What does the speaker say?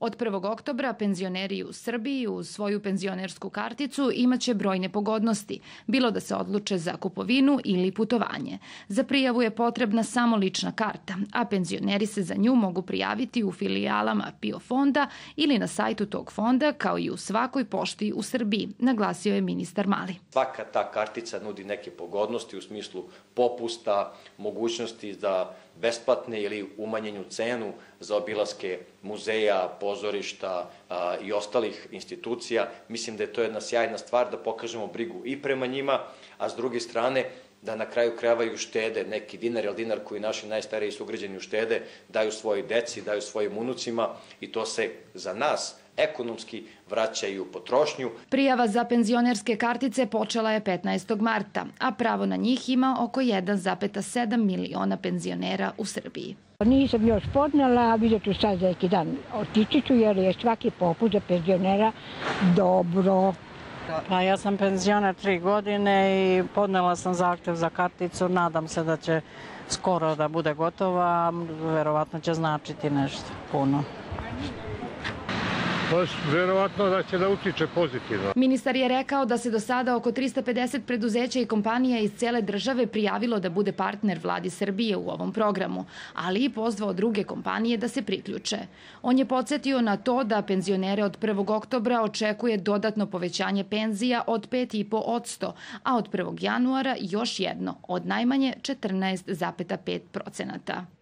Od 1. oktobra penzioneri u Srbiji uz svoju penzionersku karticu imaće brojne pogodnosti, bilo da se odluče za kupovinu ili putovanje. Za prijavu je potrebna samo lična karta, a penzioneri se za nju mogu prijaviti u filijalama PIO fonda ili na sajtu tog fonda, kao i u svakoj pošti u Srbiji, naglasio je ministar Mali. Svaka ta kartica nudi neke pogodnosti u smislu popusta, mogućnosti za besplatne ili umanjenju cenu za obilaske muzeja, pozorišta i ostalih institucija. Mislim da je to jedna sjajna stvar da pokažemo brigu i prema njima, a s druge strane da na kraju krajeva i uštede neki dinar ili dinar koji naši najstariji sugrađani uštede, daju svojoj deci, daju svojim unucima i to se za nas ekonomski vraćaju potrošnju. Prijava za penzionerske kartice počela je 15. marta, a pravo na njih ima oko 1,7 miliona penzionera u Srbiji. Nisam još podnela, a vidjet ću sad za neki dan. Otići ću jer je svaki popust za penzionera dobro. Pa ja sam penzioner 3 godine i podnela sam zahtev za karticu. Nadam se da će skoro da bude gotova, verovatno će značiti nešto puno. Verovatno da će da utiče pozitivno. Ministar je rekao da se do sada oko 350 preduzeća i kompanija iz cele države prijavilo da bude partner vladi Srbije u ovom programu, ali i pozvao druge kompanije da se priključe. On je podsjetio na to da penzionere od 1. oktobra očekuje dodatno povećanje penzija od 5,5%, a od 1. januara još jedno, od najmanje 14,5%.